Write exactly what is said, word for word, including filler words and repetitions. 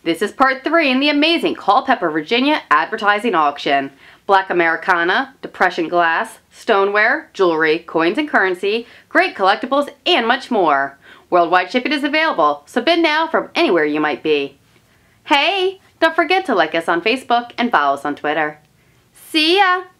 This is part three in the amazing Culpeper, Virginia advertising auction. Black Americana, Depression glass, stoneware, jewelry, coins and currency, great collectibles, and much more. Worldwide shipping is available, so bid now from anywhere you might be. Hey, don't forget to like us on Facebook and follow us on Twitter. See ya!